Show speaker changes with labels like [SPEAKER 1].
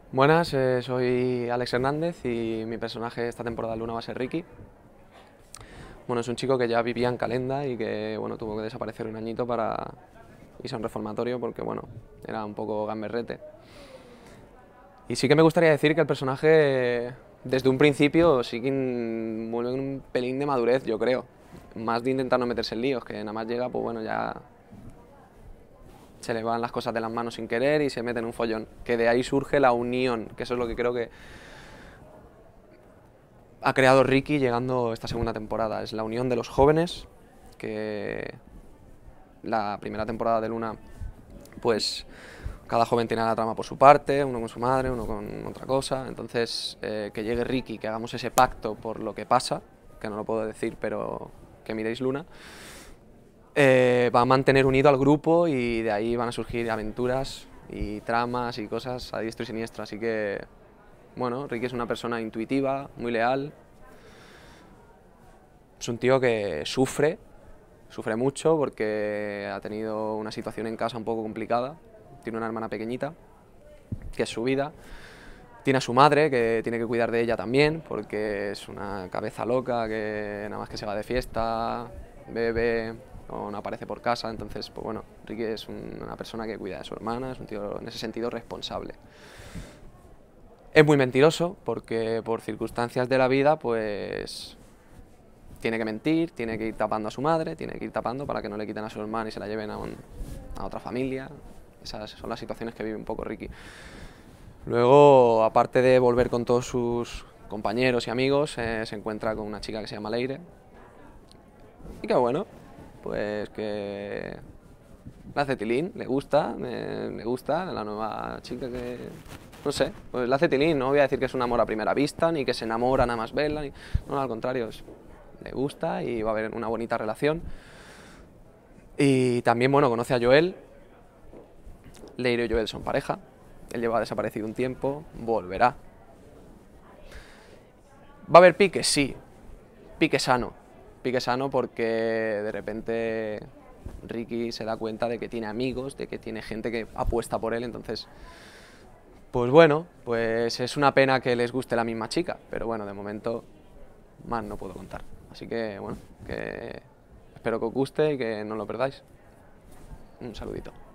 [SPEAKER 1] Buenas, soy Alex Hernández y mi personaje esta temporada de Luna va a ser Ricky. Bueno, es un chico que ya vivía en Calenda y que bueno, tuvo que desaparecer un añito para irse a un reformatorio porque bueno, era un poco gamberrete. Y sí que me gustaría decir que el personaje desde un principio sí que mueve un pelín de madurez, yo creo. Más de intentar no meterse en líos, que nada más llega, pues bueno, ya se le van las cosas de las manos sin querer y se mete en un follón. Que de ahí surge la unión, que eso es lo que creo que ha creado Ricky llegando esta segunda temporada. Es la unión de los jóvenes, que la primera temporada de Luna, pues cada joven tiene la trama por su parte, uno con su madre, uno con otra cosa. Entonces, que llegue Ricky, que hagamos ese pacto por lo que pasa, que no lo puedo decir, pero que miréis Luna, va a mantener unido al grupo y de ahí van a surgir aventuras y tramas y cosas a diestro y siniestro. Así que, bueno, Ricky es una persona intuitiva, muy leal. Es un tío que sufre mucho porque ha tenido una situación en casa un poco complicada. Tiene una hermana pequeñita, que es su vida. Tiene a su madre, que tiene que cuidar de ella también, porque es una cabeza loca que nada más que se va de fiesta, bebe o no aparece por casa. Entonces, pues bueno, Ricky es una persona que cuida de su hermana, es un tío en ese sentido responsable. Es muy mentiroso porque por circunstancias de la vida, pues tiene que mentir, tiene que ir tapando a su madre, tiene que ir tapando para que no le quiten a su hermana y se la lleven a otra familia. Esas son las situaciones que vive un poco Ricky. Luego, aparte de volver con todos sus compañeros y amigos, se encuentra con una chica que se llama Leire. Y que bueno, pues que la hace tilín, le gusta la nueva chica que... No sé, pues la hace tilín, no voy a decir que es un amor a primera vista, ni que se enamora nada más verla, ni... no, al contrario, le gusta y va a haber una bonita relación. Y también, bueno, conoce a Joel. Leire y Joel son pareja. Él lleva desaparecido un tiempo, volverá. ¿Va a haber pique? Sí. Pique sano. Pique sano porque de repente Ricky se da cuenta de que tiene amigos, de que tiene gente que apuesta por él, entonces... Pues bueno, pues es una pena que les guste la misma chica, pero bueno, de momento más no puedo contar. Así que bueno, que espero que os guste y que no lo perdáis. Un saludito.